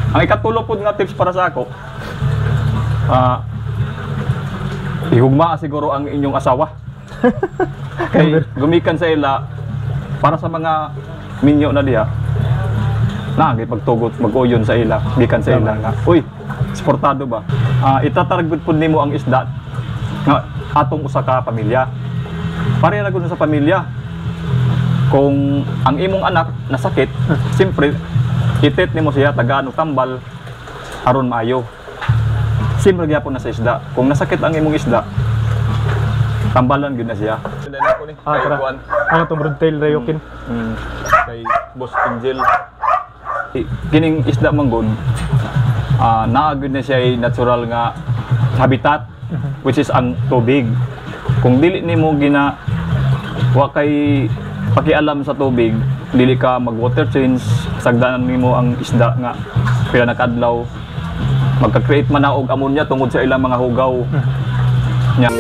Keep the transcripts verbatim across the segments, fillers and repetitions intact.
Ang ikatulo po nga tips para sa ako, ah, ihugma siguro ang inyong asawa. Kay gumikan sa ila para sa mga minyo na diha. Na gipagtugot mag-uyon sa ila, gikan sa ila nga. Uy, sportado ba? Ah, itatargud pud nimo ang isda nga atong usa ka pamilya. Pare ra gud sa pamilya. Kung ang imong anak nasakit, siyempre itit nimo siya tagaan og tambal aron maayo. Siyempre gyapon na sa isda. Kung nasakit ang imong isda, tambalan gyud na siya. Ah, tara. Ano tong broadtail rayokin? Mm, kay Boss Angel. Kining isda manggod, uh, naagod na siya ay natural nga habitat, which is ang tubig. Kung dili nimo gina wa kay pakialam sa tubig, dili ka mag water change, sagdanan nimo ang isda nga pila na kadlaw, magka-create man na og ammonia tungod sa ilang mga hugaw nya.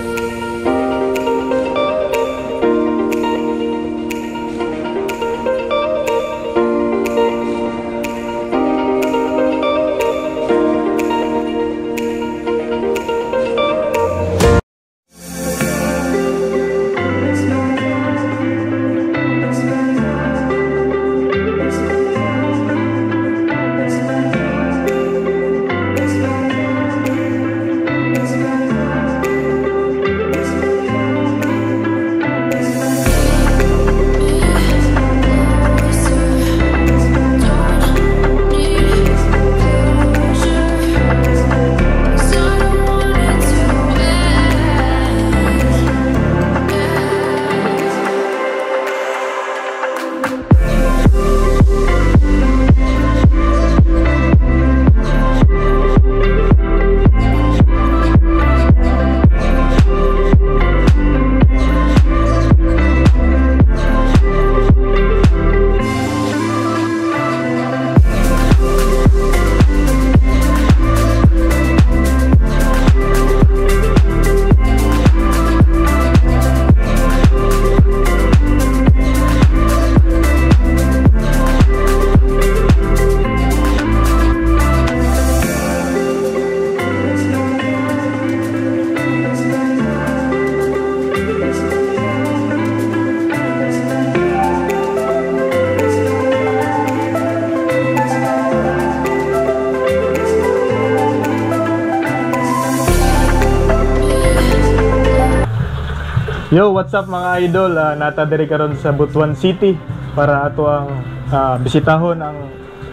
Yo, what's up mga idol? Uh, nata diri karon sa Butuan City para ato ang uh, bisitahon ang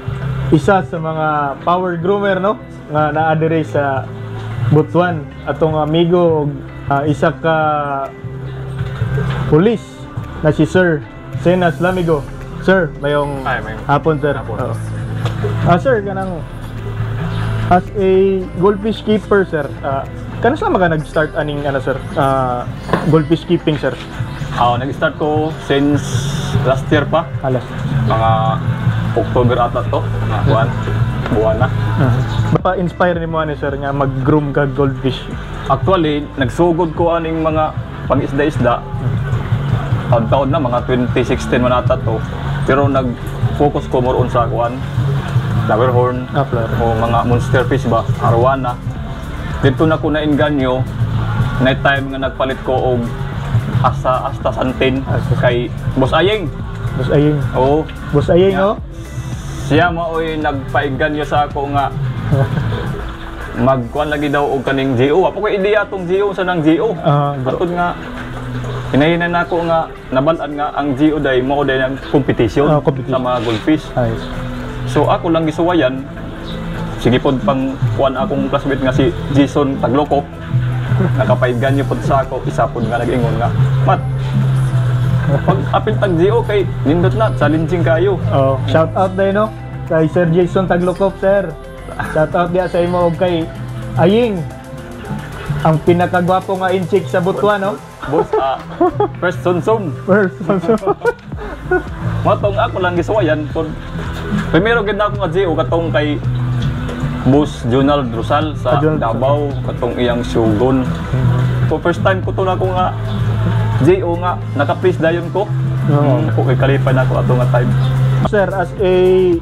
isa sa mga power groomer, no? Nga naa diri sa Butuan. Atong amigo uh, isa ka pulis na si Sir Senas Lamigo. Sir, mayong Ay, may hapon sir. hapon. Oo. Ah, sir, kanang as a goldfish keeper, sir, uh, kano sa mga nag-start aning ano sir, uh, goldfish keeping sir? Oh, nag-start ko since last year pa. Alas. Mga October ata to, mga buwan, buwan na. Uh-huh. Pa-inspire ni mo ani sir nga mag-groom ka goldfish? Actually, nagsugod ko aning mga pang-isda-isda. Taon-taon na, mga twenty sixteen man ata to. Pero nag-focus ko more on sa kuan, flowerhorn, Ah, flower. o mga monster fish ba, arwana. Dito na ko na-inganyo, night time nga nagpalit ko og asa asta santin Asta. kay Boss Ayeng. Boss Ayeng. Oo. Boss Ayeng, Yeah. oh. Siya maoy nagpainganyo sa ako nga magkuan lagi daw og kaning G O. Apo ko ideya tong G O sa nang G O. Ah, bro. Atod nga hinahinan nako nga nabalan nga ang G O day mo day ng competition, Ah, competition. sa mga goldfish. Ayos. So ako lang gisuwayan. Sige pod pang kuan akong classmate nga si Jason Taglokop. Nakapainganyo pod sa ako, isa pod nga nag-ingon nga, "Mat, pag apil tag G O kay nindot na challenging kayo." Oh, shout out day no kay Sir Jason Taglokop, sir. Shout out dia sa imo og kay Aying. Ang pinakagwapo nga inchik sa Butuan, no? Boss, ah, first sonsong. First, so, Matong ako lang gisuwayan pod. Primero gid na ako nga G O katong kay Boss Jonald Rosal sa Ah, Jonald Davao, katong iyang Shogun. So first time ko to na ko nga J O nga naka-please dayon ko. Oo. Mm, ako kay kalipay na ako ato nga time. Sir, as a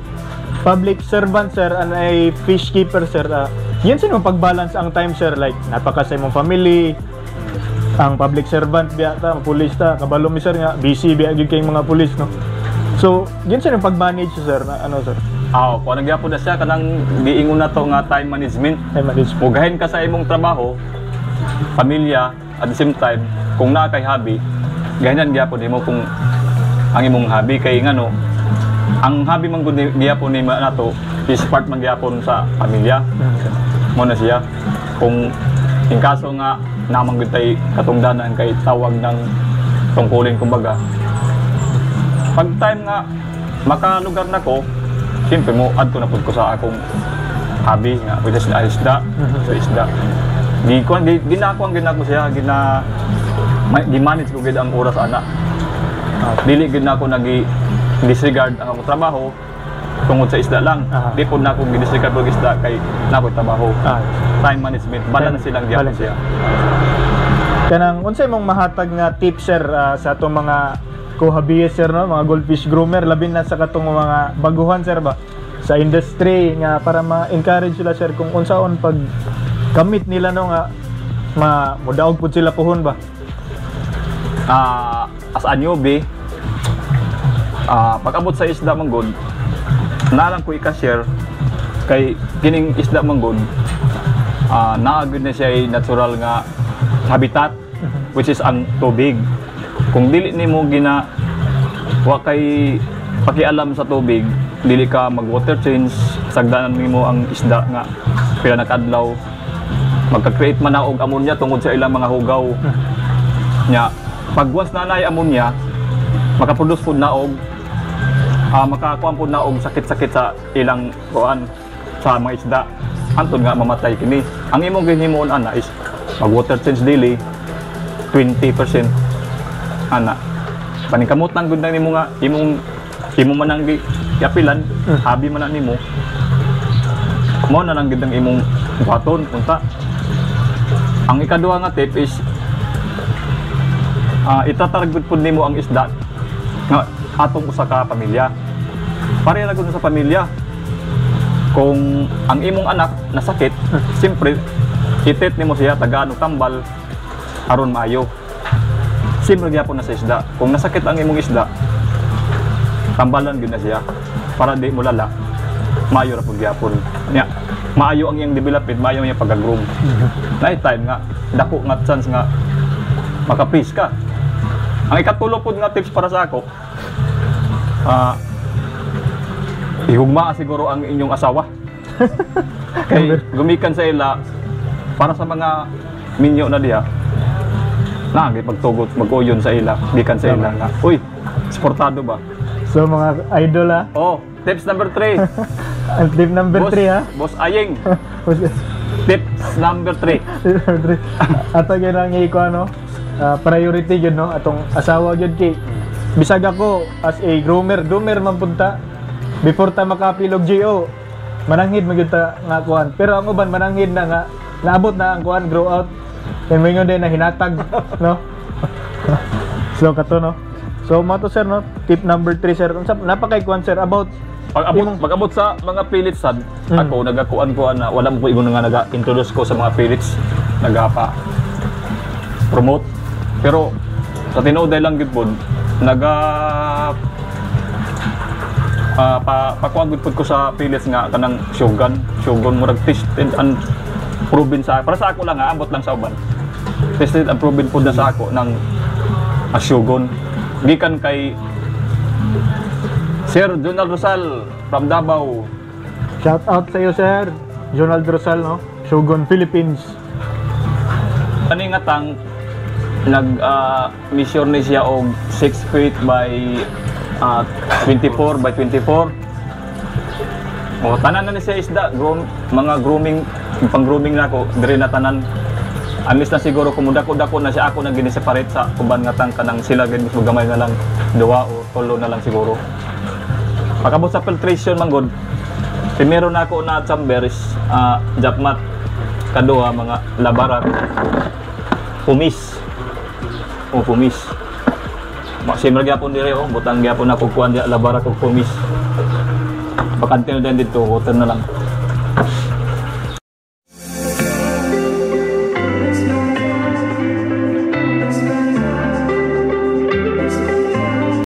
public servant sir and a fish keeper sir, uh, yan sino pag-balance ang time sir, like napaka sa imong family, ang public servant biya ta, pulis ta, kabalo mi sir nga busy biya gyud kay mga pulis no. So yan sino pag-manage sir na ano sir? Ah, kung nagyapon na siya kanang giingon na to nga time management. Time management. Mugahin ka sa imong trabaho, pamilya, at the same time kung naa kay hobby, ganyan gyapon nimo kung ang imong hobby kay ngano, ang hobby man gud gyapon ni nato is part man gyapon sa pamilya. Mo na siya. Kung in kaso nga namang gud tay katungdanan kay tawag ng tungkulin kumbaga. Pag time nga makalugar na ko, siyempre mo add ko na pud ko sa akong hobby nga which is isda. So isda. Di ko di, di na ako ang ginako siya, gina gi-manage ko gid ang oras ana. Uh, dili gid na ako nagi disregard ang akong trabaho tungod sa isda lang. Uh-huh. Di po na ako gi-disregard og isda kay na ako trabaho. Uh-huh. Time management, balance silang gyapon siya. Kanang unsay mong mahatag nga tips sir uh, sa atong mga kuhabiyes sir no, mga goldfish groomer labi na sa katong mga baguhan sir ba sa industry nga para ma-encourage sila sir kung unsaon pag kamit nila no nga ma modaog pud sila puhon ba. Uh, as a newbie, uh, pag-abot sa isda manggod, nalang ko i-share kay kining isda manggod, uh, naagod na siya ay natural nga habitat which is ang tubig. Kung dili nimo gina wa kay pakialam sa tubig, dili ka mag water change, sagdanan nimo ang isda nga pila nakadlaw, magka-create man na og ammonia tungod sa ilang mga hugaw nya. Pag once na naay ammonia, makaproduce pud na og uh, makakuan pud na og sakit-sakit sa ilang kuan sa mga isda. Antod nga mamatay kini. Ang imong ginhimon ana is mag water change daily twenty percent ana. Paningkamot nang gud nimo nga imong imong manang giapilan, habi man na nimo. Mo na lang gid ang imong buhaton unta. Ang ikaduha nga tip is Uh, itatargud pud nimo ang isda nga atong usa ka pamilya. Pare ra gud sa pamilya. Kung ang imong anak nasakit, siyempre itit nimo siya tagaan og tambal aron maayo. Siyempre gyapon na sa isda. Kung nasakit ang imong isda, tambalan gyud na siya para di mo lala. Maayo ra pud gyapon. Nya, maayo ang iyang development, maayo ang iyang pag-groom. Night time nga dako nga chance nga maka-fish ka. Ang ikatulo po nga tips para sa ako, uh, ihugma siguro ang inyong asawa. Kay gumikan sa ila para sa mga minyo na diha. Na, pagtugot mag-uyon sa ila, gikan sa ila nga. Uy, sportado ba? So mga idol ha? Oh, tips number three. Ang tip number three ha? Boss Aying. Tips number three. Ato gyud ang iko ano? Uh, priority yun no, atong asawa yun kay bisag ako as a groomer, groomer man punta before ta makapilog G O mananghid magyud ta nga kuan, pero ang uban mananghid na nga naabot na ang kuan grow out and mingon din na hinatag no. So kato no, so mato sir no, tip number three sir, unsa napakay kuan sir about pag-abot pag-abot sa mga pellets sad, mm. ako nagakuan-kuan na wala mo ko ingon nga naga-introduce ko sa mga pellets, nagapa promote. Pero sa tinuod lang gid pod naga uh, pa pakuan gud pod ko sa pellets nga kanang shogun, shogun murag tested and proven sa para sa ako lang ha, ambot lang sa uban. Tested and proven pod na sa ako ng uh, shogun. Gikan kay Sir Jonald Rosal from Davao. Shout out sa iyo sir, Jonald Rosal no, Shogun Philippines. Ani nga tang nag uh, mission ni siya og six feet by uh, twenty-four by twenty-four. O tanan na ni siya isda, groom, mga grooming, pang grooming na ako, dire na tanan. Alis na siguro kumudako-dako na siya, ako na gini-separate sa uban nga tang kanang sila gid mismo gamay na lang duwa o tolo na lang siguro. Pagabot sa filtration man gud, primero na ako na chamber is uh, japmat, kaduha mga labarat, pumis. O pumis. Masimra gyapon dire oh, butang gyapon ako kuan dia labarat og pumis. Baka until then dito, water na lang.